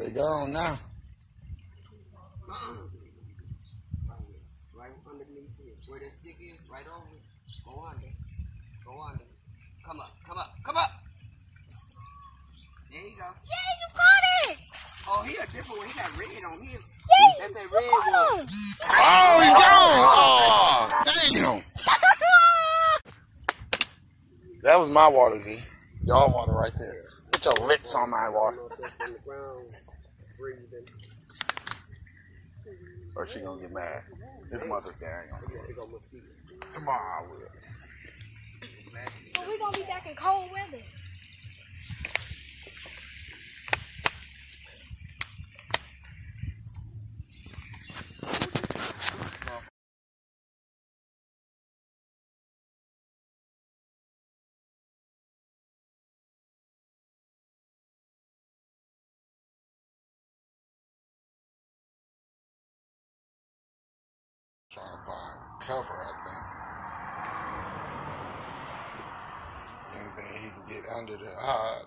They gone now. Right underneath here. Where that stick is, right over. Go under. Go under. Come up, come up, come up. There you go. Yeah, you caught it. Oh, he a different one. He got red on his. Yeah, That's that red one. Oh, he's gone. Oh, damn. That was my water, Z. Y'all water right there. Put your lips on my water. On the ground, breathing. Or she gonna get mad. His mother's there. Tomorrow I will. So we're gonna be back in cold weather. Trying to find cover, I think. Anything he can get under the hide.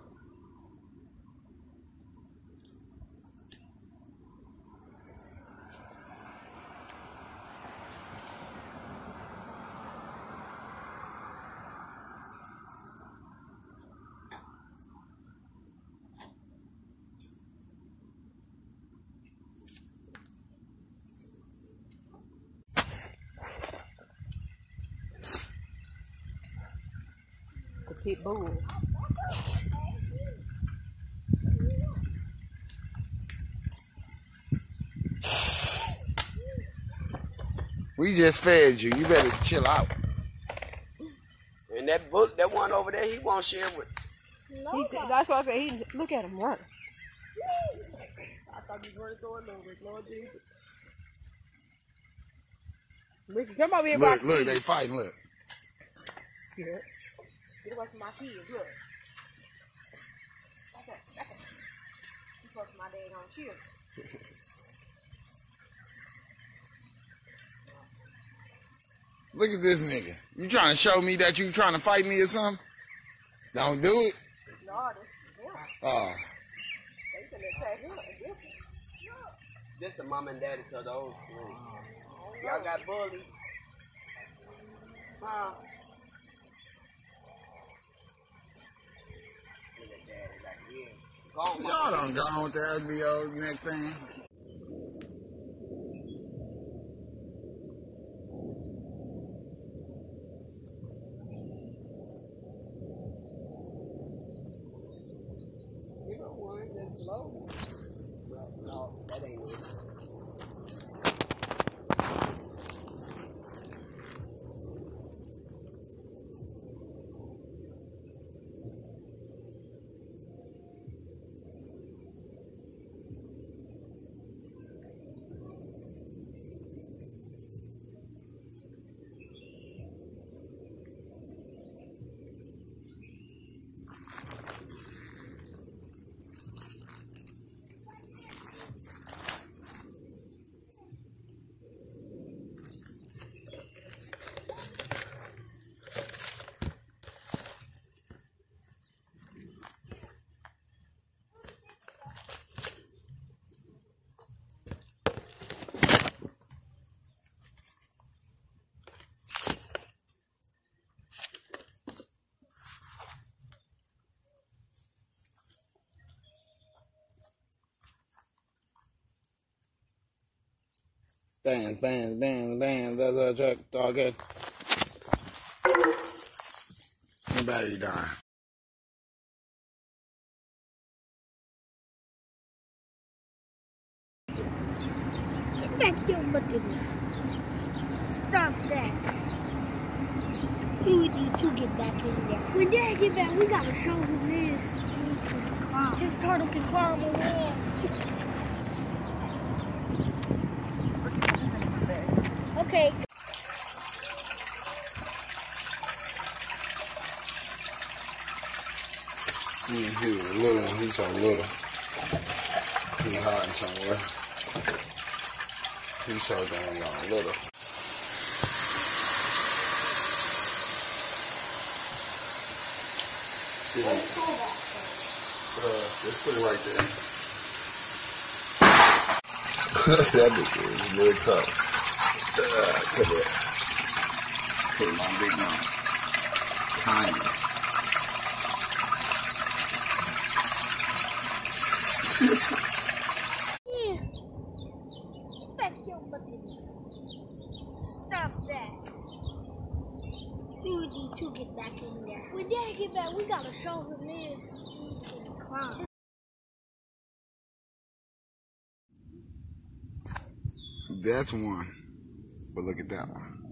The pit bull. We just fed you. You better chill out. And that one over there, he won't share with. That's why I said he look at him run. I thought he was running through a little bit, Lord Jesus. Ricky, come over here. Look, they fighting. Look. Yeah. Get away from my kids. Look. Okay. You put my dad on chill. Look at this nigga. You trying to show me that you trying to fight me or something? Don't do it. No, this is him. Oh. They finna attack him. This the mom and daddy to those three. Y'all got bullied. Huh? Look at daddy like, yeah. Go on, Y'all done gone with the ugly old neck thing. You know one that's slow. No, that ain't it. Bang, bang, bang, bang. That's a truck, dog. The battery dying. Get back your butt in there. Stop that. You need to get back in there. When Dad get back, we gotta show him this. His turtle can climb a wall. Okay. He was a little one. He's so little. He hiding somewhere. He's so damn little. Yeah. Just put it right there. That nigga is real tough. Come here. Put my big mouth. Tiny. Yeah. Get back your bucket. Stop that. You need to get back in there. When Dad get back, we gotta show him this. He can climb. That's one. But look at that one.